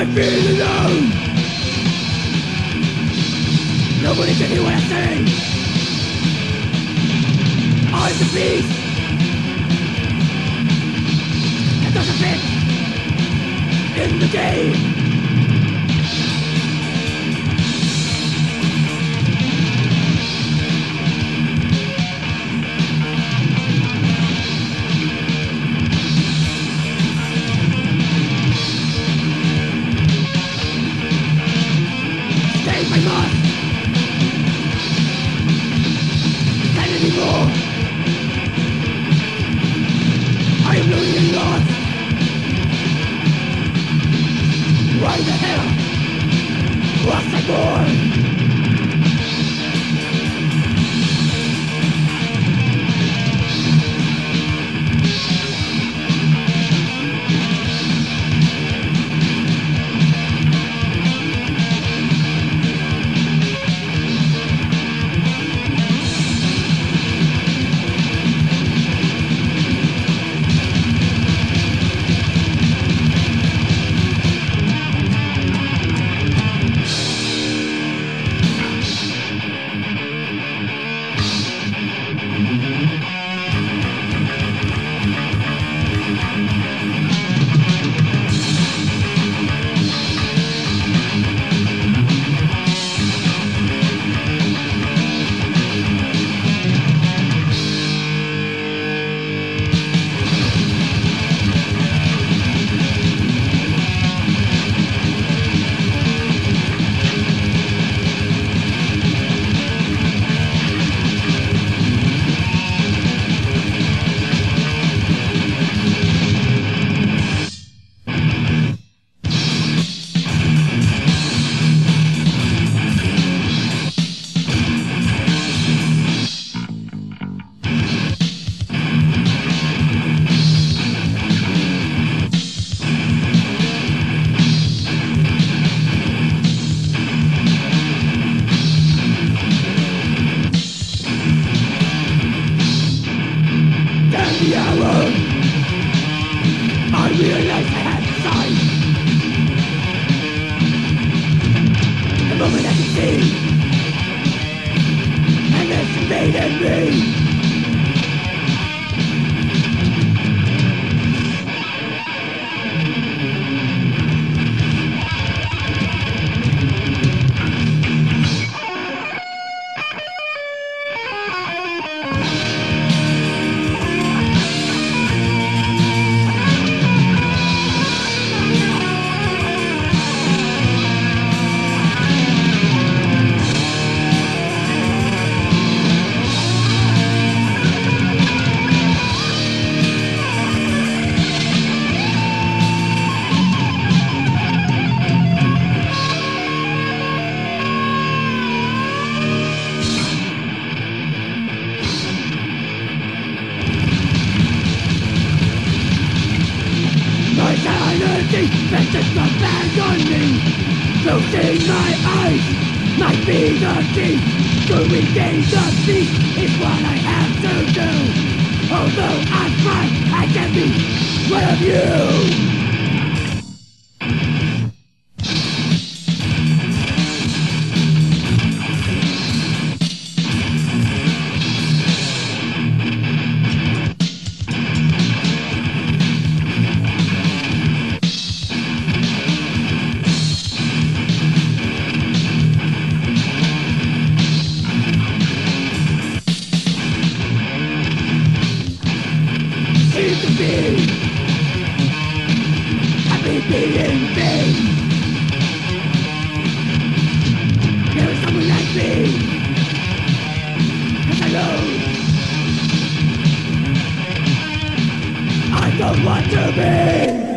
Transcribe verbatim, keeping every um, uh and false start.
I feel alone. Nobody can hear what I say. I'm the beast that doesn't fit in the game. I must stand anymore. I am lonely and lost. Why the hell was I born? The hour I realized I had sight. The moment I could see, and this invaded me. Vengeance not bad on me. Closing my eyes might be the key to regain the peace is what I have to do. Although I'm fine, I can be one of you. Seem to be happy being me. There is someone like me, 'cause I know I don't want to be.